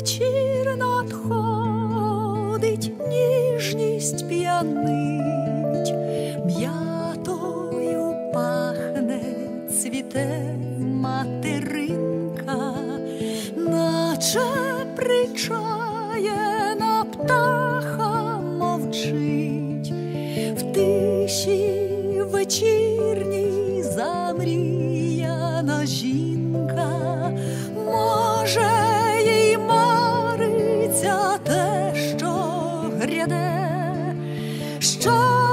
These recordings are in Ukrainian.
вечір надходить, ніжність п'янить, м'ятою пахне, цвіте материнка, наче причаяна птаха мовчить, в тиші вечірній замріяна жінка, може, їй мариться те, що гряде, що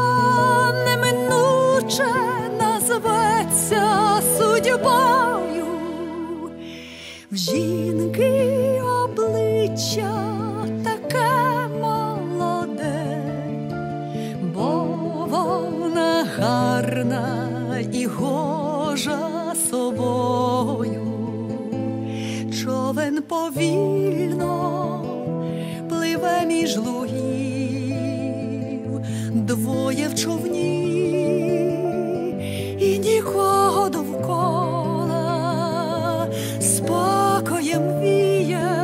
неминуче назветься судьбою. В жінки обличчя таке молоде, бо вона гарна і гожа собою. Човен повільно пливе між лугів, двоє в човні і нікого довкола, спокоєм віє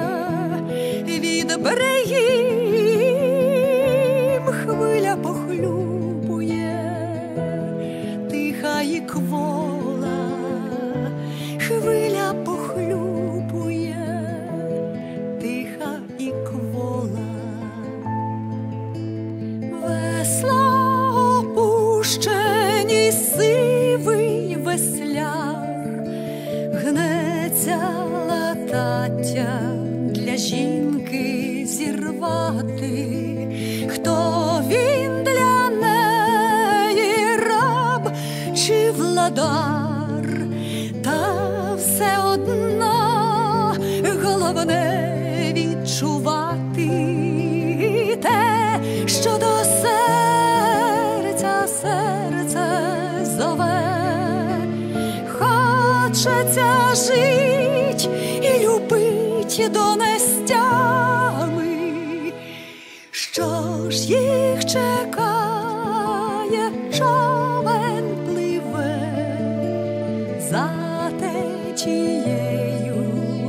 від берегів, хвиля похлюпує, тиха і квола, хвиля похлюпує, тиха і квола. Весла опущені, сивий весляр, гнеться латаття для жінки зірвати. Хто він для неї, раб чи владар, та все одно головне відчувати те, що до серця серце зове. Хочеться жить і любить донестями. Що ж їх чекає? Човен пливе за течією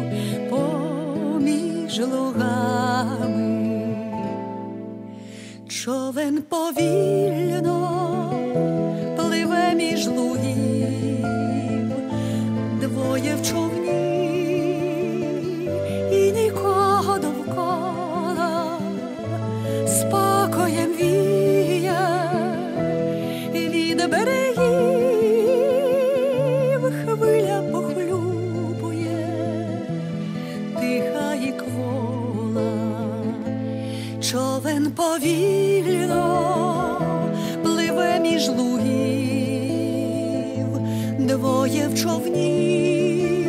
поміж лугами. Човен повільно пливе між лугів, двоє в човні і нікого довкола, спокоєм віє від берегів, хвиля похлюпує, тиха і квола. Човен повільно пливе між лугів, двоє в човні